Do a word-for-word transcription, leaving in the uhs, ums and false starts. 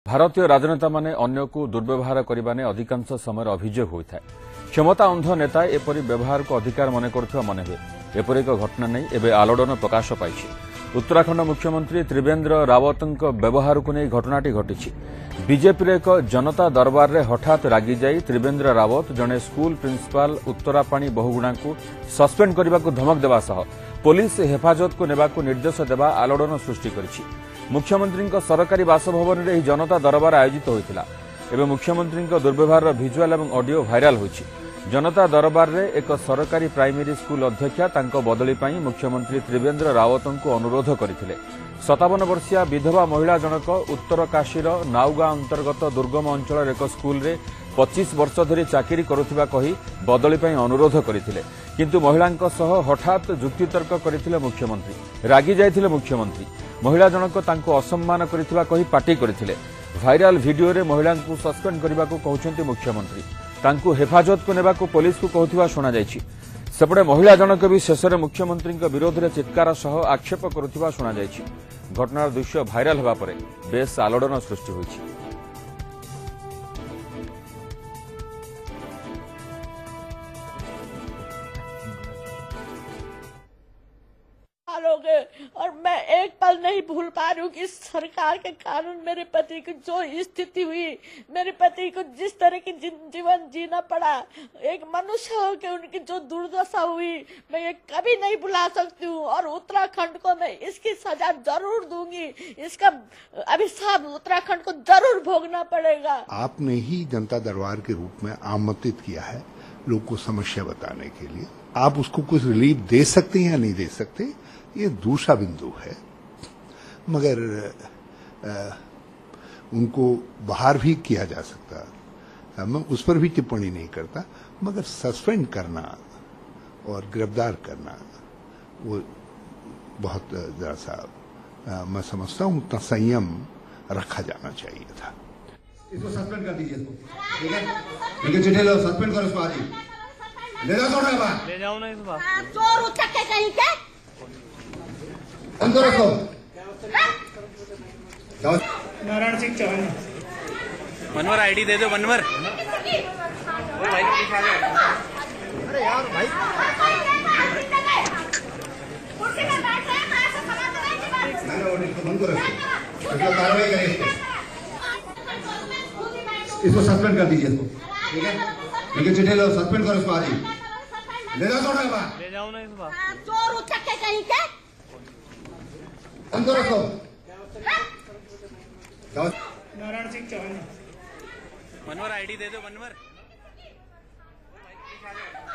भारतीय राजनेता माने अन्य को दुर्व्यवहार करने अधिकांश समय अभियोग होता है। क्षमता अंध नेता एपरी व्यवहार को अधिकार मन कर मन हुए। एपरी एक घटना नहीं एवं आलोड़न प्रकाश पाई। उत्तराखंड मुख्यमंत्री त्रिवेंद्र रावतों व्यवहार को नहीं घटनाटी घटी। बीजेपी एक जनता दरबार में हठात रागी जाई त्रिवेंद्र रावत जड़े स्कूल प्रिंसिपाल उत्तरापाणी बहुगुणा को सस्पेंड करने को धमक देवा सह पुलिस हेफाजत को नेबा को निर्देश देवा आलोड़न सृष्टि करिछि। मुख्यमंत्री सरकारी बासभवन में जनता दरबार आयोजित होता एवं मुख्यमंत्री दुर्व्यवहार भिजुआल और ऑडियो भाइराल होछि। जनता दरबार में एक सरकारी प्राइमरी स्कूल अध्यक्षा तांको बदली पाई मुख्यमंत्री त्रिवेंद्र रावतों को अनुरोध करथिले। सतावन वर्षीय विधवा महिला जनक उत्तरकाशीर नाउगा अंतर्गत दुर्गम अंचल एक स्कूल रे पच्चीस वर्ष धरी चाकरी करुथिबा कही बदली पाई अनुरोध करथिले, किंतु महिलांक सह हठात जुक्तितर्क करथिले मुख्यमंत्री। रागी जायथिले मुख्यमंत्री। महिला जनक तांको असम्मान करथिबा कही पार्टी करथिले। भाइराल वीडियो रे महिला को सस्पेंड करने को कहउछन्ति मुख्यमंत्री। तांको हेफाजत को नेबा को पुलिस को कहउथिबा सुना जायछि। सेपटे महिला जनक भी शेष में मुख्यमंत्री विरोध में चित्कार सह आक्षेप करुथिबा सुना जायछि। घटनार दृश्य भाइराल होगा पर बेस आलोड़न सृष्टि होइछि। और मैं एक पल नहीं भूल पा रही हूँ कि इस सरकार के कारण मेरे पति की जो स्थिति हुई, मेरे पति को जिस तरह की जीवन जीना पड़ा, एक मनुष्य हो के उनकी जो दुर्दशा हुई, मैं ये कभी नहीं भुला सकती हूँ। और उत्तराखंड को मैं इसकी सजा जरूर दूंगी। इसका अभिशाप उत्तराखंड को जरूर भोगना पड़ेगा। आपने ही जनता दरबार के रूप में आमंत्रित किया है लोग को समस्या बताने के लिए। आप उसको कुछ रिलीफ दे सकते हैं या नहीं दे सकते, ये दूसरा बिंदु है। मगर आ, उनको बाहर भी किया जा सकता, मैं उस पर भी टिप्पणी नहीं करता, मगर सस्पेंड करना और गिरफ्तार करना वो बहुत जरा सा आ, मैं समझता हूँ उतना संयम रखा जाना चाहिए था। इसको सस्पेंड कर दीजिए, ठीक है? लेकिन चिट्ठी लो, सस्पेंड करो इसको। आज ले जाओ, छोड़ रहा ले जाओ ना इस बात। चोर उठा के कहीं के अंदर रखो। नारायण सिंह चौहान मनवर आईडी दे दो। मनवर भाई अरे यार भाई बंद करो, इसको कार्रवाई करें। इसको सस्पेंड कर दीजिए इसको, ठीक है? लेकिन चिट्ठी लो, सस्पेंड करो इसको। आज ले जाओ, छोड़ रहा ले जाओ ना इस बात। चोर उठा के कहीं के अंदर रखो। नारायण सिंह चौहान मनवर आईडी दे दो। मनवर